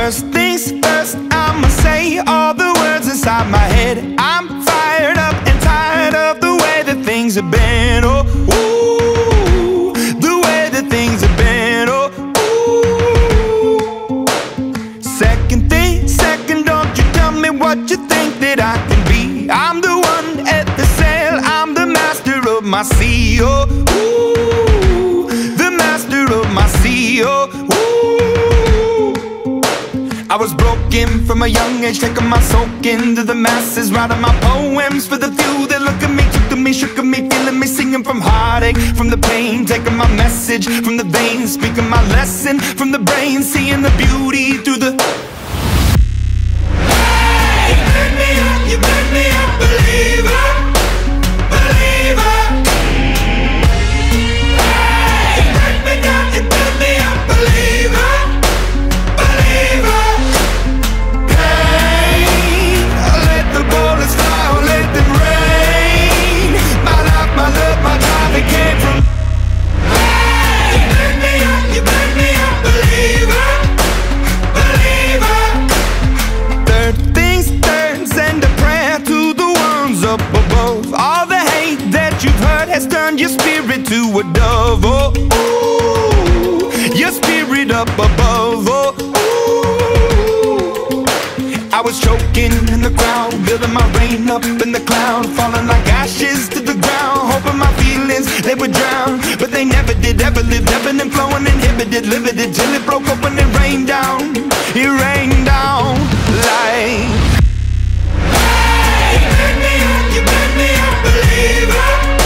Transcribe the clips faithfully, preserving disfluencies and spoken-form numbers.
First things first, I'ma say all the words inside my head. I'm fired up and tired of the way that things have been. Oh, ooh, the way that things have been. Oh, ooh. Second thing, second, don't you tell me what you think that I can be. I'm the one at the sail, I'm the master of my sea. Oh, ooh, the master of my sea. Oh, ooh. I was broken from a young age, taking my soak into the masses, writing my poems for the few that look at me, took to me, shook at me, feeling me, singing from heartache, from the pain, taking my message from the veins, speaking my lesson from the brain, seeing the beauty through the... Hey, you burn me up, you burn me up, believer, believer. Hey, you burn me down, you burn me up, believer, believer. Turn your spirit to a dove, oh, ooh, your spirit up above, oh, ooh. I was choking in the crowd, building my rain up in the cloud, falling like ashes to the ground, hoping my feelings, they would drown, but they never did, ever lived, ebbing and flowing, inhibited, limited, till it broke open and rained down, it rained down like... Hey, you burn me up, you burn me up, believer.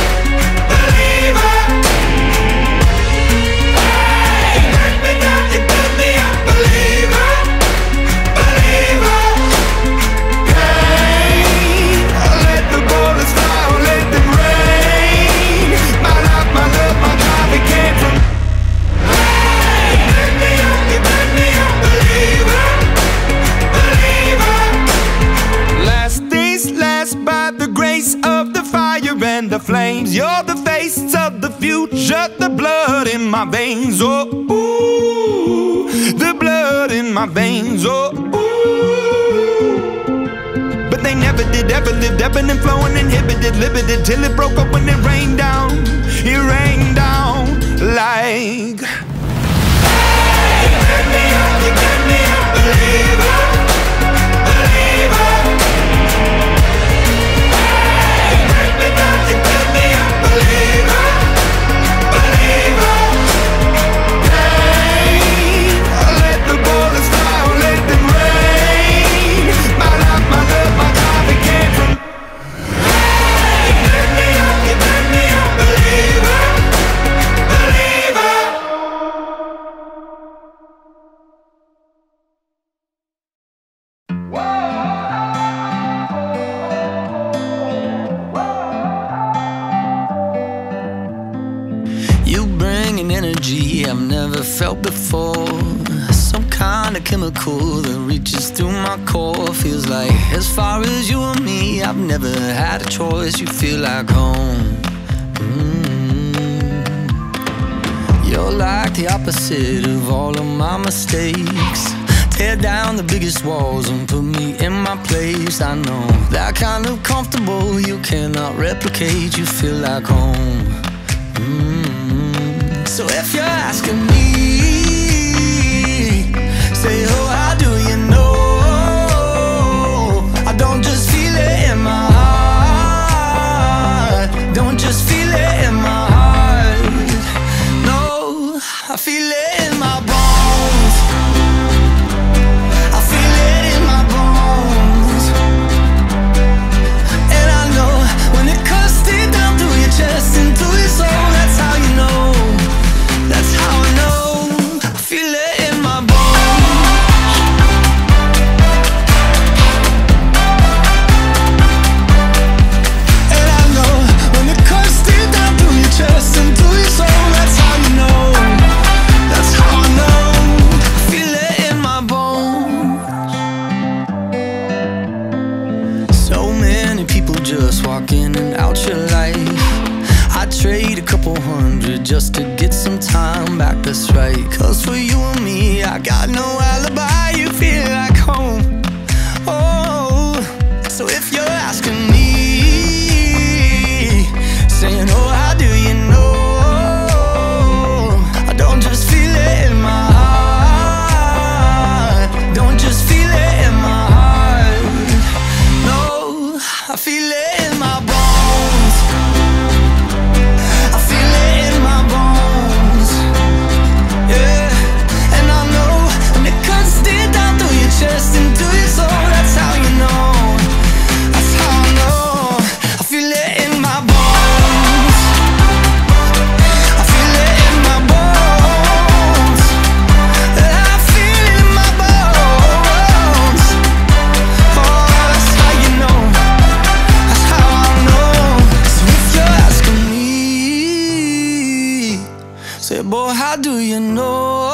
The flames, you're the face of the future, the blood in my veins, oh, ooh, the blood in my veins, oh, ooh. But they never did, ever lived, ebbing and flowing, inhibited, limited, till it broke up when it rained down, it rained down like... Hey, you burn me up, you burn me up, believer, believer. Believer, believer. Hey, let the bullets fly, let them rain. My life, my love, my God, it came from. Hey, you burn me up, you burn me up, believer, believer. Energy I've never felt before, some kind of chemical that reaches through my core. Feels like as far as you and me, I've never had a choice. You feel like home. mm-hmm. You're like the opposite of all of my mistakes. Tear down the biggest walls and put me in my place. I know that kind of comfortable you cannot replicate. You feel like home. mm-hmm. So if you're asking me, say, oh, how do you know? I don't just feel it in my heart. Don't just feel it in my heart. No, I feel it in my bones. I feel it in my bones. And I know when it cuts deep down through your chest and through your soul, that's how you know. That's how I know. I feel it in my bones. And I know when it cuts deep down through your chest and through your soul, that's how you know. That's how I know. I feel it in my bones. So many people just walk in and out your life. I trade a couple hundred just to get some time back, that's right. Cause for you and me, I got no alibi. You feel Said, boy, how do you know?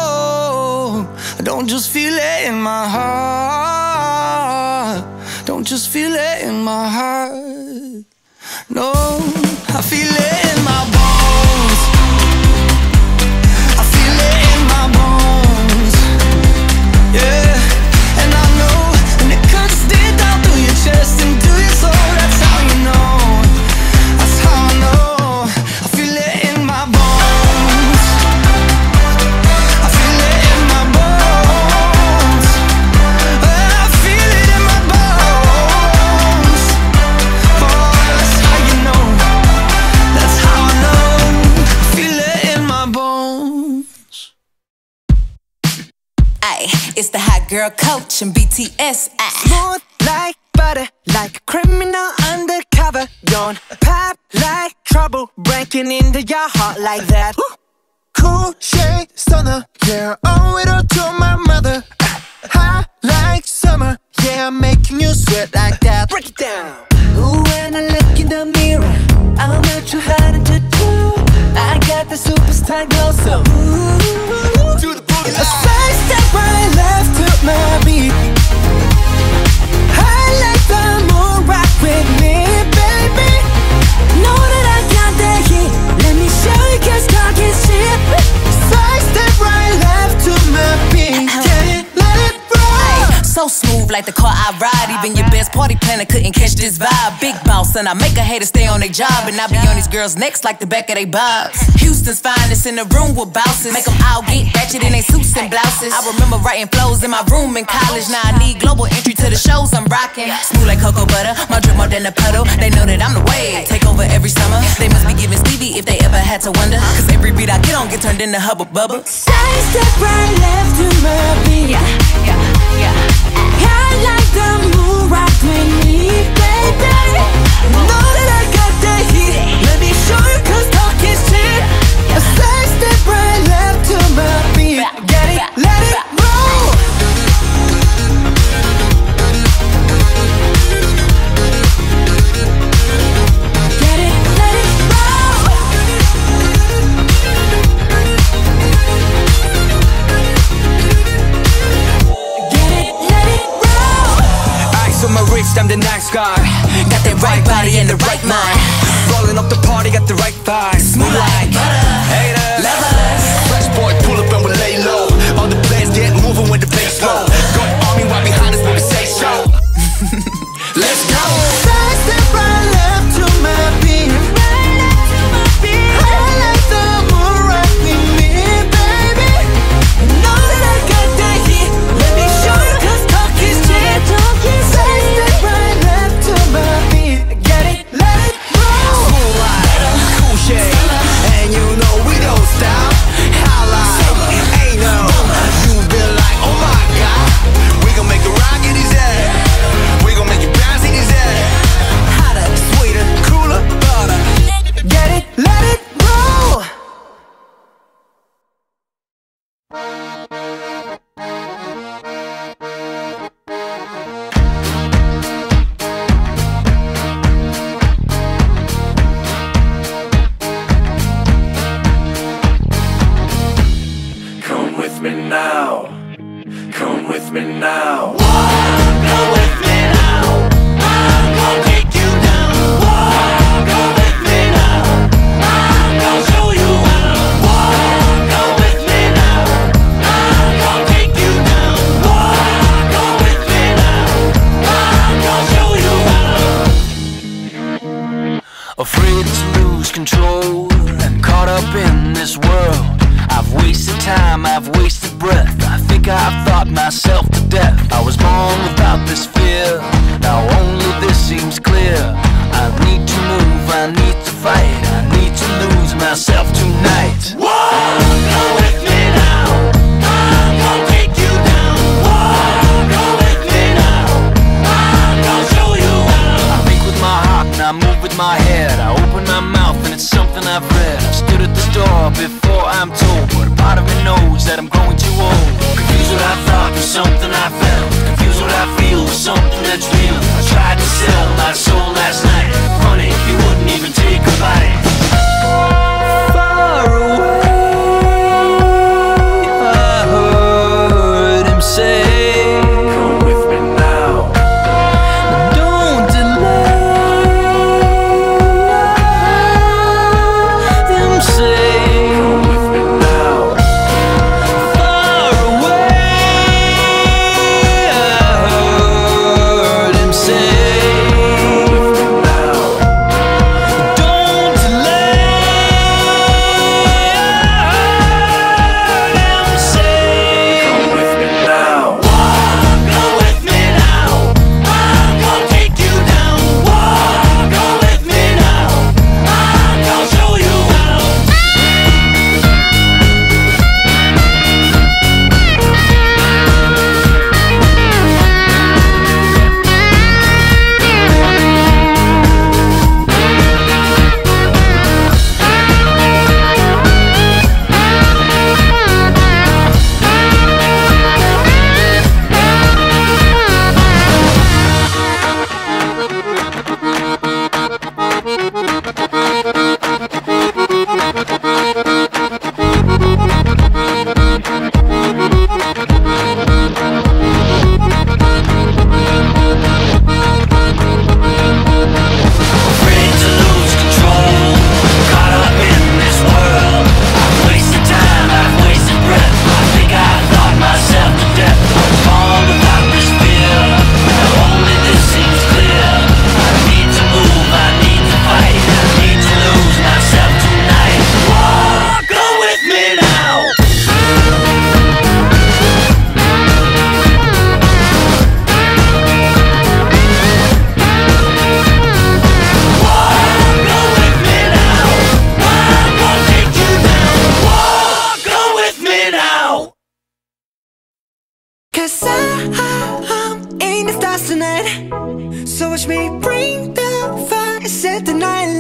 I don't just feel it in my heart. Don't just feel it in my heart. No, I feel it in my bones. I feel it in my bones. Yeah, and I know when it cuts deep down through your chest and through your soul. That's how you know. That's how I know. I feel it in my bones. I feel it in my bones. I feel it in my bones. Oh, that's how you know. That's how I know. I feel it in my bones. Ay, it's the hot girl coach and B T S. Ay. Smooth like butter, like a criminal undercover. Don't pop like trouble, breaking into your heart like that. Cool shade stunner, yeah, owe it all to my mother. Hot like summer, yeah, I'm making you sweat like that. Break it down. Ooh, when I look in the mirror, I'm not too hard to do. I got the superstar glow, so ooh, do the boogie line. A side step right left to my beat. I like the moon rock with me, baby. Know that I got that heat. Let me show you, cause talk is cheap. Side step right left to my beat. Can't let it roll. So smooth like the car I ride. Even your best party planner couldn't catch this vibe. Big boss and I make a hater stay on their job. And I be on these girls' necks like the back of they bobs. Houston's finest in the room with bouncers. Make them all get ratchet in they suits and blouses. I remember writing flows in my room in college. Now I need global entry to the shows I'm rocking. Smooth like cocoa butter, my drip more than a puddle. They know that I'm the wave, take over every summer. They must be giving Stevie if they ever had to wonder. Cause every beat I get on get turned into Hubba Bubba. Side step right left to my beat. Yeah, yeah, yeah. I like the moon rock with me, baby. Know that I got that heat. Let me show you, cause talk is cheap. A side step right left to my beat. Get it, let it roll. Get it, let it roll. Get it, let it roll. Ice on my wrist, I'm the nice guy. Got that right body and the right mind. Rolling up the party, got the right vibe. Smooth like Haters, lovers. fresh boy, pull up and we lay low. All the players get moving with the bass low. Got army right behind us when we say so. Let's go. Side step right left to my beat. I like the moon rock with me, baby. Know that I got that heat. Let me show you, cause talk is cheap. Side step right left to my beat. Get it, let it roll. Moonlight, cool shade, and you know we don't stop. Highlight, ain't no. You been like, oh my god. We gon' make it rock in his head. We gon' make it bounce in his head. Hotter, sweeter, cooler, butter. Get it, let it roll. Come with me now. Come with me now. Come with me now. I'm gonna take you down. Come with me now. I'm gonna show you how. Come with me now. I'm gonna take you down. Come with me now. I'm gonna show you how. Afraid to lose control and caught up in this world. I've wasted time, I've wasted breath. I think I've thought myself to death. I was born without this fear. Now only this seems clear. I need to move, I need to fight. I need to lose myself tonight. Come with me now. I'm gonna take you down. Come with me now. I'm gonna show you how. I think with my heart and I move with my head. I open my mouth and it's something I've read. I've stood at this door before I'm told, but a part of me knows that I'm growing too old. Confused what I thought was something I felt. Confused what I feel was something that's real. I tried to sell my soul last night. Funny, you wouldn't even take a bite. Far away.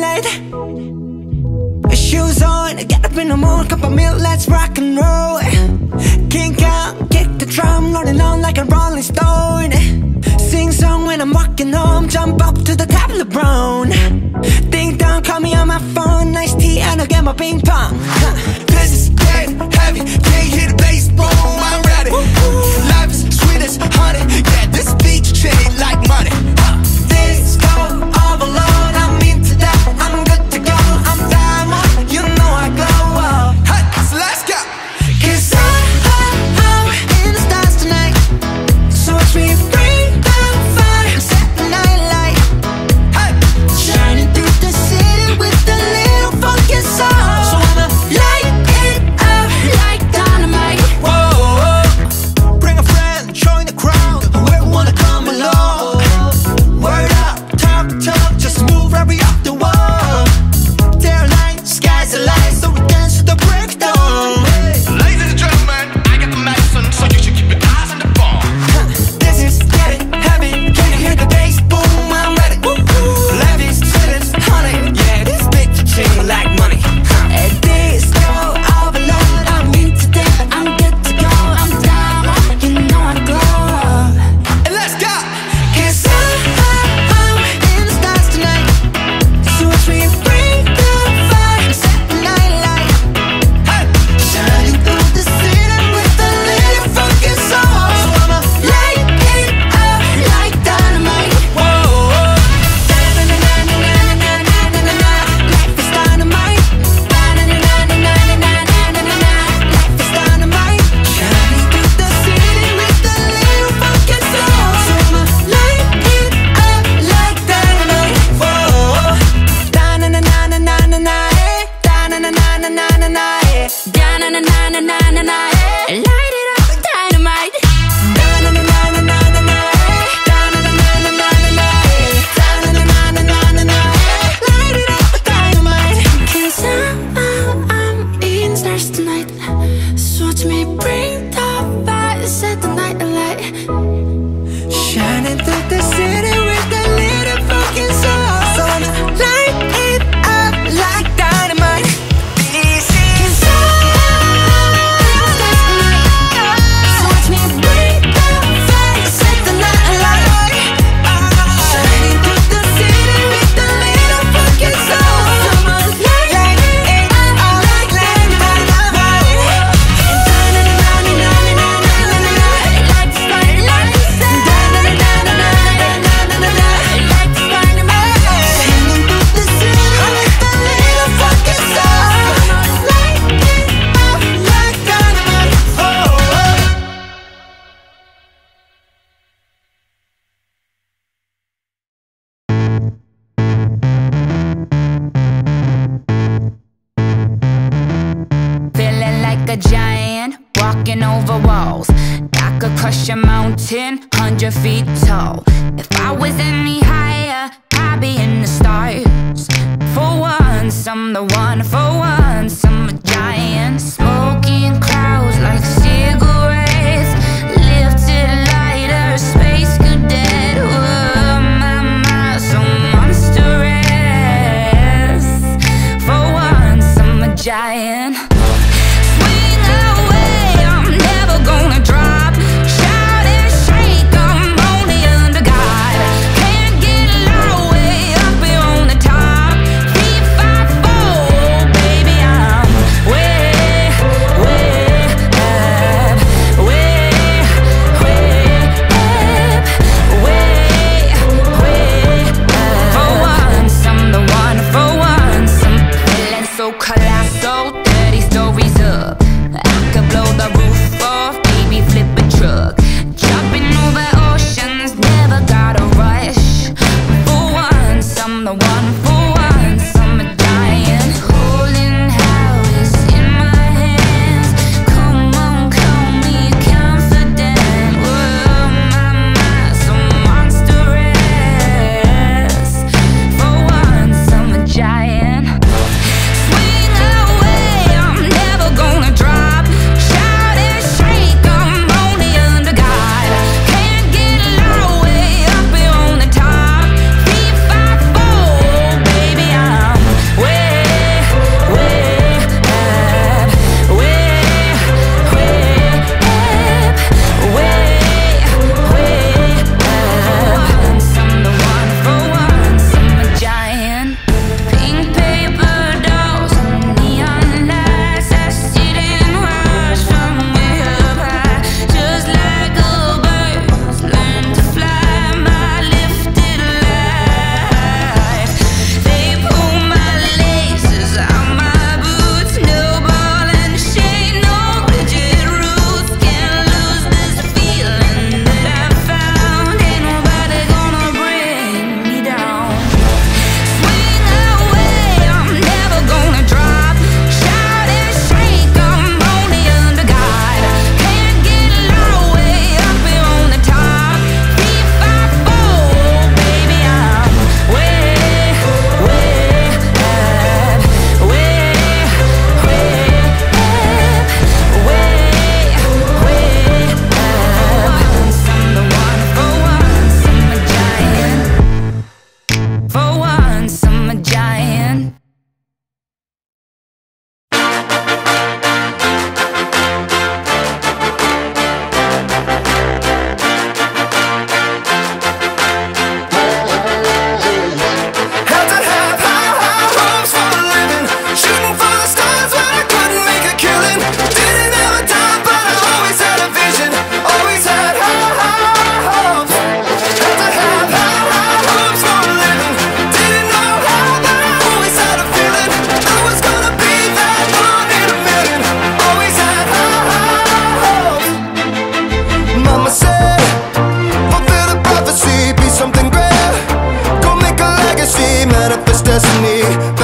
night. Shoes on, get up in the morning, cup of milk, let's rock and roll. Kink out, kick the drum, rolling on like a rolling stone. Sing song when I'm walking home, jump up to the top of the brown. Ding dong, call me on my phone, nice tea and I'll get my ping pong. This is getting heavy, can't hear the bass, boom, I'm ready. Life is sweet as honey, yeah, this beat chain like money. This go all alone, I'm into that, I'm good to go, I'm diamond, you know I glow. Hey, so let's go. Cause I, I, I'm in the stars tonight, so watch me bring the fire, set the night light. Hey, shining through the city with a little funky soul. So I'ma light it up like dynamite. Whoa, bring a friend, join the crowd, whoever wanna come along. Word up, talk, talk, just move right off the wall. They're light, sky's the light, so we dance to the breakdown. Ladies and gentlemen, I got the medicine, so you should keep your eyes on the ball. This is getting heavy, can you hear the bass? Boom, I'm ready. Life is sweet as honey, yeah, this bitch chain like money. At this go overload, I'm into that, I'm good to go, I'm down, you know I glow. And let's go. Cause I, I, I'm in the stars tonight, so watch me bring the fire, set the night light. Hey, shining through the city with a little funky soul. So I'ma light it up like dynamite. Whoa, da-na-na-na-na-na-na-na-na-na. Life is dynamite. Da-na-na-na-na-na-na-na-na-na. Life is dynamite. Shining through the city with a little funky soul. So I'ma light it up like dynamite. Whoa, da-na-na-na-na-na-na-na. Da-na-na-na-na-na-na-na. Da-na-na-na-na-na-na. Light it up like dynamite. Da-na-na-na-na-na-na. Da-na-na-na-na-na-na. Da-na-na-na-na-na-na. Light it up like dynamite. Cause I'm, I'm in the stars tonight, so watch me bring the fire, set the night alight. Shining through the city with a little fucking soul. So I'ma light it up like dynamite. This is so watch me bring the fire, set the night alight. Shining through the city with a little fucking soul. So I'ma light it up like dynamite. Da-na-na-na-na-na-na-na-na. Like the starlight. Da-na-na-na-na-na-na-na-na. Like the dynamite. Shining through the city with a little fucking soul. I'ma light it up like dynamite. Oh, oh. Feeling like a giant, walking over walls. I could crush a mountain, hundred feet tall. If I was any higher, I'd be in the stars. For once, I'm the one. For once, I'm a giant. Smoking clouds like cigarettes. Lifted lighter, space cadet. Oh, my, my, so monstrous. For once, I'm a giant. Swing away, I'm never gonna drop. Shout and shake, I'm only under God. Can't get low, way up here on the top. Three, five, four, baby, I'm way, way up, way, way up, way, way up. For once, I'm the one. For once, I'm feeling so colossal.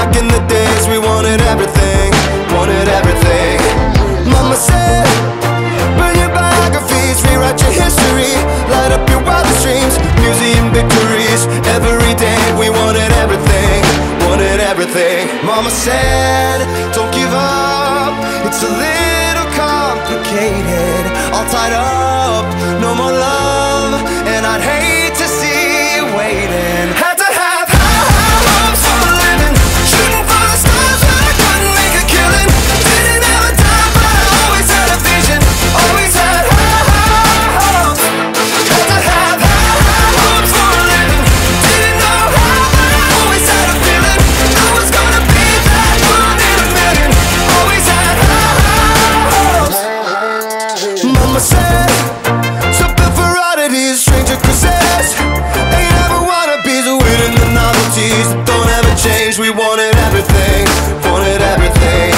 Back in the days we wanted everything, wanted everything. Mama said, burn your biographies, rewrite your history, light up your wildest dreams, museum victories. Every day we wanted everything, wanted everything. Mama said, don't give up, it's a little complicated. All tied up, no more love, and I'd hate to see you waiting. Had to have high, high hopes for a living, shooting for the stars when I couldn't make a killing. Didn't have a time, but I always had a vision, always had high, high hopes. Had to have high, high hopes for a living, didn't know how, but I always had a feeling I was gonna be that one in a million. Always had high, high hopes. Mama said, something for oddities, stranger cruises. Ain't ever wannabes, waiting the novelties that don't ever change. We wanted everything, wanted everything.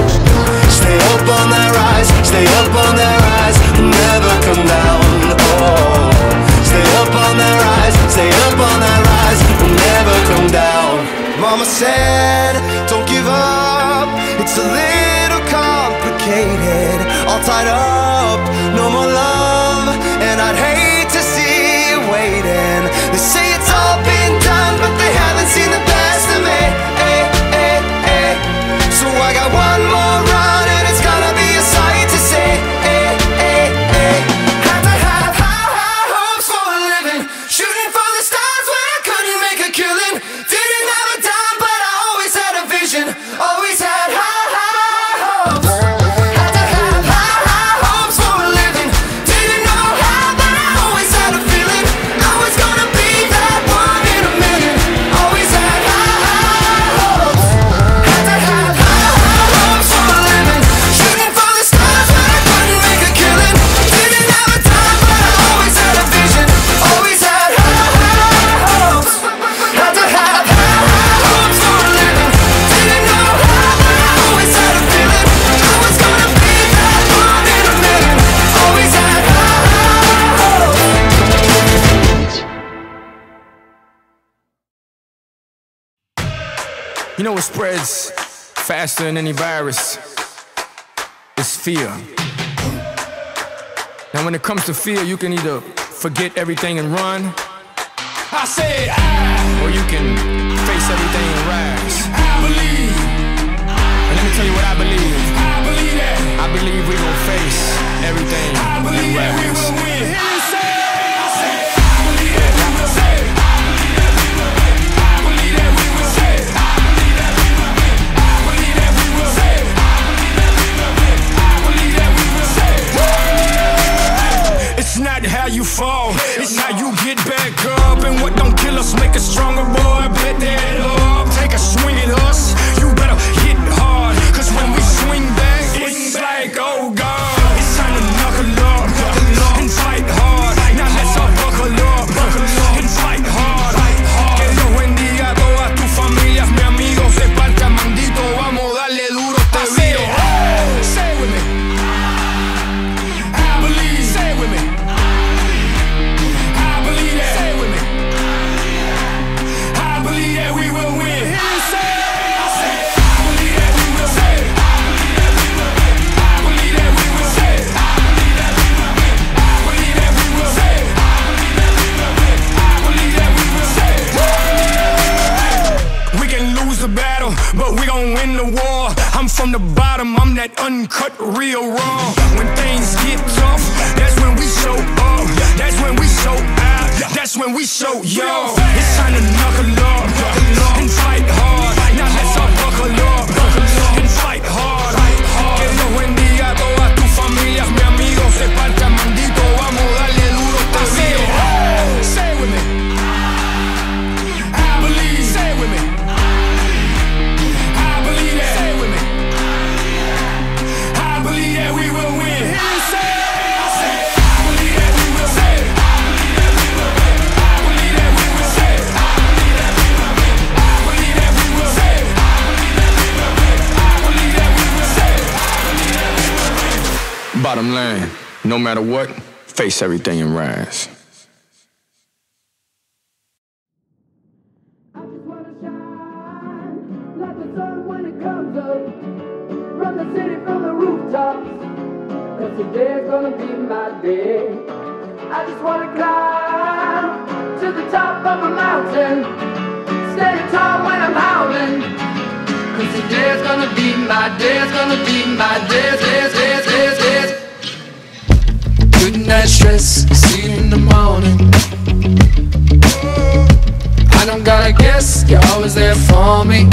Stay up on that rise, stay up on that rise, never come down. Oh, stay up on that rise, stay up on that rise, never come down. Mama said, don't give up, it's a little complicated. All tied up, no more love, and I'd hate to see you waiting. They say it's all been done, but they haven't seen the best of me. Eh, eh, eh. So I got one more run, and it's gonna be a sight to see. Eh, eh, eh. Had to have high, high hopes for a living, shooting for the stars when I couldn't make a killing. Didn't have a dime, but I always had a vision, always had high, high hopes. Had to have high, high hopes for a living, didn't know how, but I always had a feeling I was gonna be that one in a million. Always had high, high hopes. Had to have high, high hopes for a living, shooting for the stars when I couldn't make a killing. Didn't have a time, but I always had a vision, always had high, high hopes. Had to have high, high hopes for a living, didn't know how, but I always had a feeling I was gonna be that one in a million. Always had high, high hopes. You know what spreads faster than any virus? It's fear. Now when it comes to fear, you can either forget everything and run, I said I, or you can face everything and rise. I believe. And let me tell you what I believe. I believe that. I believe we gon' face everything I believe and rise. That we will win. Hear you say it. I said I believe that we will say it. I believe that we will win. I believe that we will say it. I believe that we will win. I believe that we will say it. I believe that we will win. I believe that we will say it. It's not how you fall, it's how you get back up. And what don't kill us make us stronger, boy. Bet that up. Take a swing at us, you better hit hard, cause when we swing back, it's like, oh God, it's time to knuckle up and fight hard. Now let's all buckle up and fight hard. Que Dios bendiga a todas tus familias, mi amigo, se parcha mandito, vamos a darle duro este video. Say it with me. I believe. Say it with me. I believe that. Say it with me. I believe that we will win. Hear you say it. I said I believe that we will say it. I believe that we will win. I believe that we will say it. I believe that we will win. I believe that we will say it. I believe that we will win. I believe that we will say it. We can lose the battle, but we gon' win the war. I'm from the bottom, I'm that uncut, real raw. When things get tough, that's when we show up. That's when we show out. That's when we show y'all. It's time to knuckle up and fight hard. Now let's all buckle up and fight hard. Que Dios bendiga a todas tus familias, mi amigo, se parcha mandito, vamos a darle duro este video. Say it with me. I believe. Say it with me. I believe that. Say it with me. I believe that we will win. Hear you say it. I said I believe that we will say it. I believe that we will win. I believe that we will say it. I believe that we will win. I believe that we will say it. I believe that we will win. I believe that we will say it. I believe that we will win. Bottom line, no matter what, face everything and rise. I just wanna shine like sun when it comes up. Run the city from the rooftops. Cause today's gonna be my day. I just wanna climb to the top of a mountain, standing tall when I'm howling. Cause today's gonna be my day, it's gonna be my day, day, day, day, day. Good night stress, see you in the morning. I don't gotta guess, you're always there for me.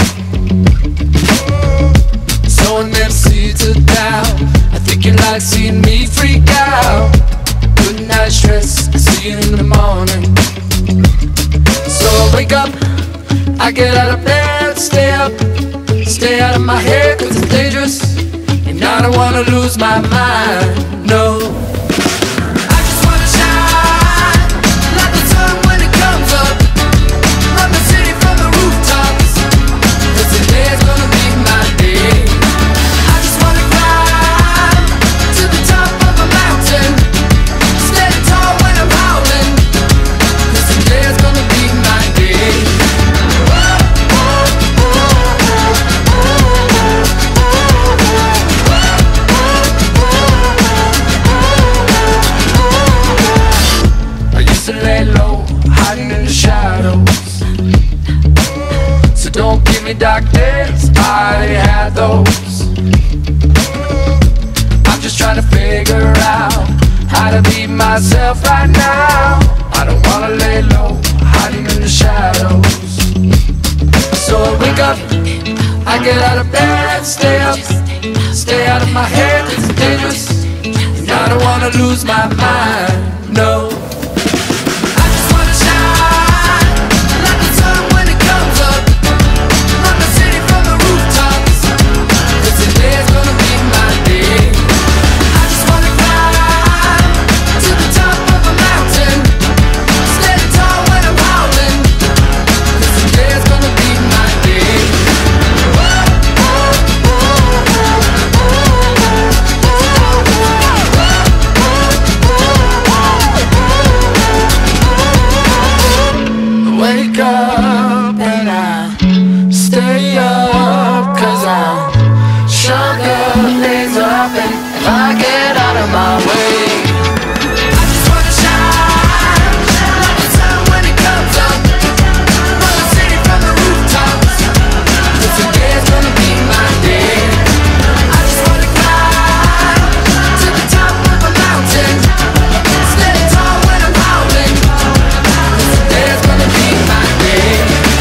Sowing them seeds of doubt, I think you like seeing me freak out. Good night stress, see you in the morning. So I wake up, I get out of bed, stay up, stay out of my head cause it's dangerous. And I don't wanna lose my mind, no. I just wanna shine like the sun when it comes up. Run the city from the rooftops. Cause today's gonna be my day. I just wanna climb to the top of a mountain, standing tall when I'm howling. Cause today's gonna be my day. I used to lay low, hiding in the shadows. So don't give me dark days, I already had those. I'm just trying to figure out how to be myself right now. I don't wanna lay low, hiding in the shadows. So I wake up, I get out of bed, stay up, stay out of my head, it's dangerous. And I don't wanna lose my mind, no. I just wanna shine like the sun when it comes up. Run the city from the rooftops. Cause today's gonna be my day. I just wanna climb to the top of a mountain, standing tall when I'm howling. Cause today's gonna be my day. Wake up and I stay up cause I'm stronger days up. And if I get out of my way, I just wanna shine like the sun when it comes up. Run the city from the rooftops. Cause today's gonna be my day. I just wanna climb to the top of a mountain, standing tall when I'm howling. Cause today's gonna be my day.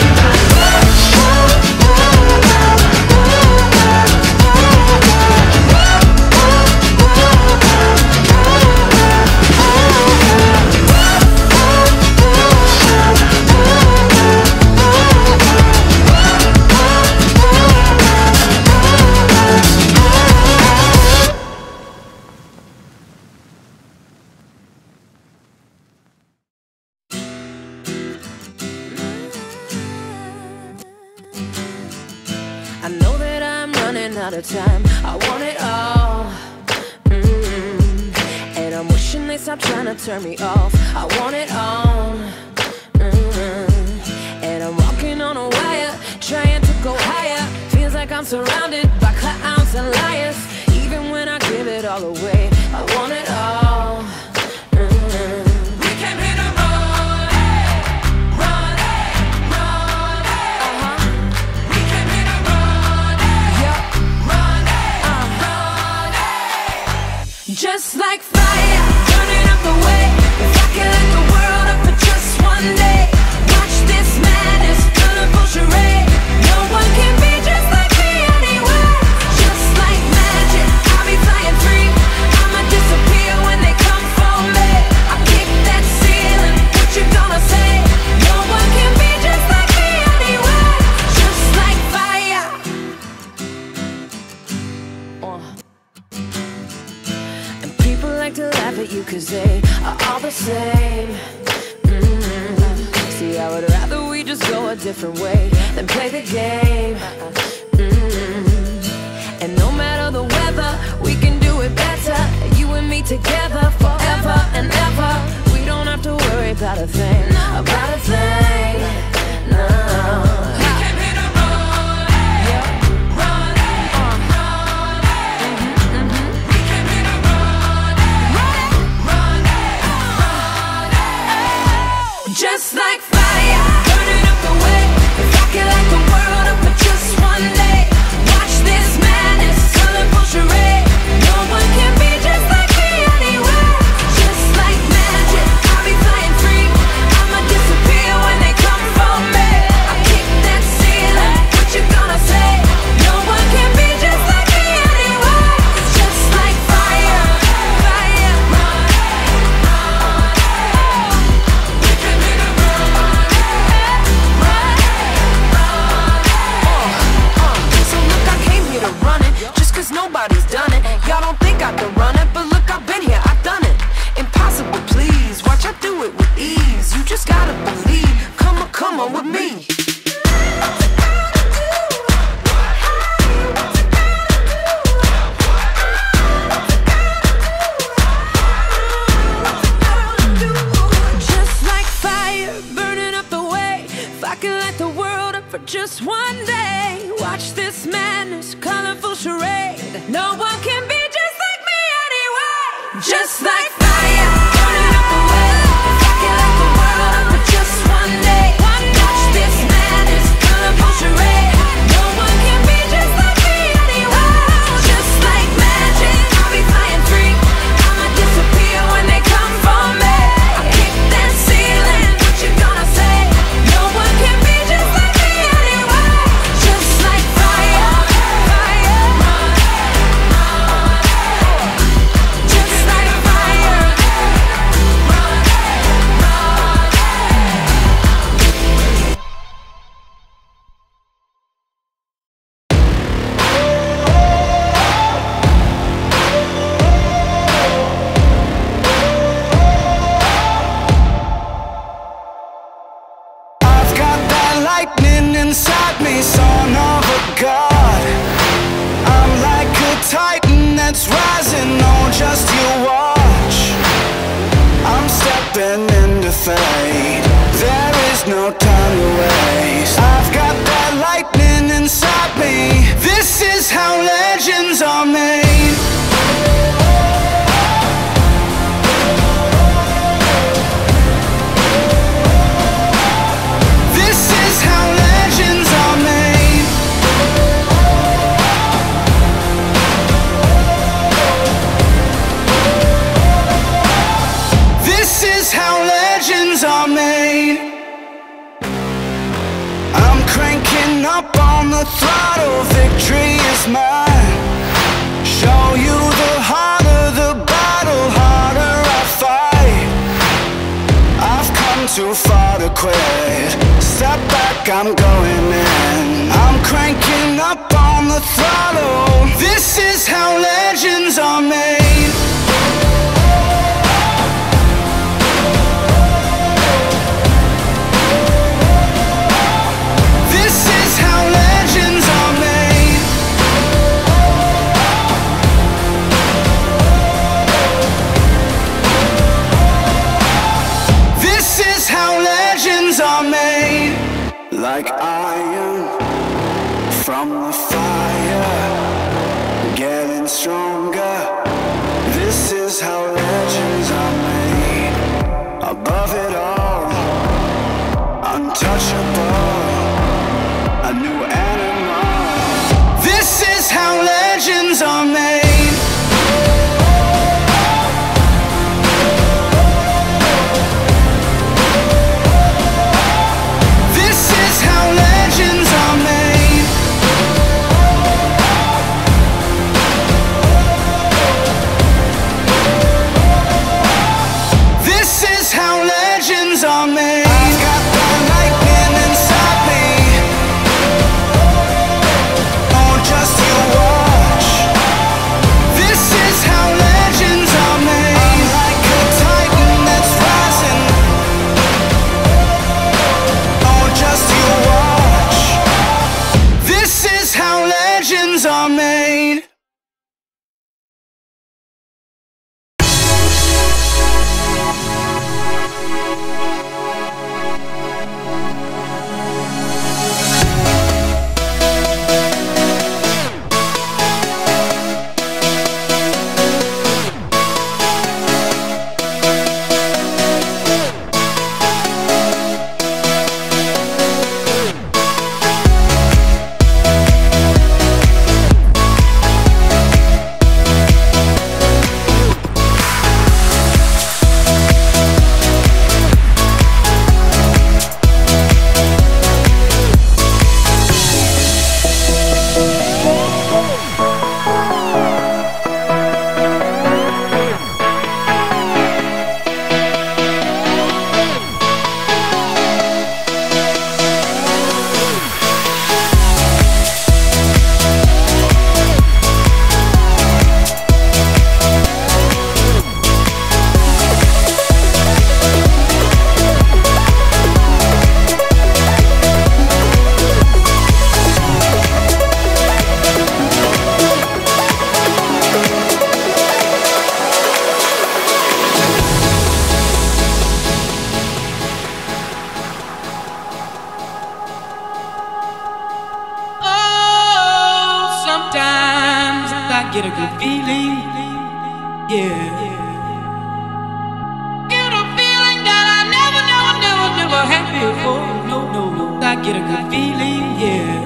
I know that I'm running out of time. I want it all. Mm-hmm. And I'm wishing they stop trying to turn me off. I want it all. Mm-hmm. And I'm walking on a wire, trying to go higher. Feels like I'm surrounded by clowns and liars. Even when I give it all away, I want it all. Mm-hmm. We came here to run, run, run, uh-huh. We came here to run, yeah, run, uh, run. Just like fire, burning up the way. If I can light the world up for just one day, watch this madness, colorful charade. No one can be just like me anywhere. Just like magic, I'll be flying free. I'ma disappear when they come for me. I kick that ceiling, what you gonna say? No one can be just like me anywhere. Just like fire. Uh. And people like to laugh at you cause they are all the same. Mm-hmm. See, I would rather we just go a different way than play the game. Mm-hmm. And no matter the weather, we can do it better. You and me together forever and ever. We don't have to worry about a thing, about a thing. No. We came here to run, yeah. madness, colorful charade. No one can be just like me anyway. Just like fire, burning up the world. If I could light the world up for just one day, watch this madness, colorful charade. No one can be just like me anyway. Just like magic, I'll be flying free. I'ma disappear when they come for me. I kick that ceiling, what you gonna say? No one can be just like me anyway. Just like fire, fire. Just like fire. I've got that lightning inside me, son of a god. I'm like a titan that's rising, oh just you watch. I'm stepping into fate, there is no time to waste. I've got that lightning inside me, this is how legends are made. This is how legends are made. This is how legends are made. I'm cranking up on the throttle, victory is mine. Show you the harder the battle, harder I fight. I've come too far to quit. Step back, I'm going in. I'm cranking up on the throttle. This is how legends are made. This is how legends are made. This is how legends are made. Like iron from the fire, getting stronger. This is how legends are made. Above it all, untouchable, a new animal. This is how legends are made. This is how legends are made. This is how legends are made. I've got that lightning inside me, oh just you watch. This is how legends are made. I'm like a titan that's rising, oh just you watch. This is how legends are made. get a good feeling, yeah. Get a feeling that I never, never, never, never had before. No, no, no. I get a good feeling, yeah.